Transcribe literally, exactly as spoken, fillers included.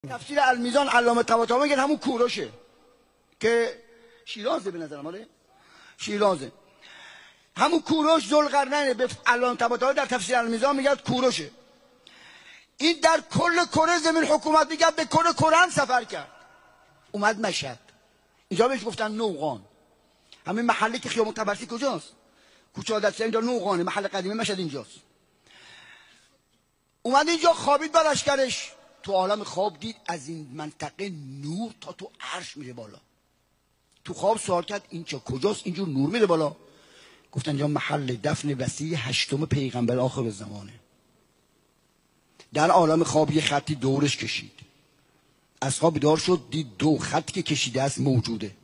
تفسیر المیزان علامه طباطبایی میگه همون کوروشه که شیرازه، به نظرم آره شیرازه، همون کوروش ذوالقرنین به علامه طباطبایی در تفسیر المیزان میگه کوروشه. این در کل کره زمین حکومت میگه، به کل کره سفر کرد، اومد مشهد، اینجا بهش گفتن نوقان. همین محله که خیابون طبرسی کجاست؟ کوچه عادت‌سر، اینجا نوقانه، محل قدیمی مشهد اینجاست. اومد اینجا خوابید بر لشکرش، تو عالم خواب دید از این منطقه نور تا تو عرش میره بالا. تو خواب سوال کرد این چه کجاست اینجور نور میره بالا؟ گفتن اینجا محل دفن وصی هشتم پیغمبر آخر زمانه. در عالم خواب یه خطی دورش کشید، از خواب بیدار شد دید دو خط که کشیده است موجوده.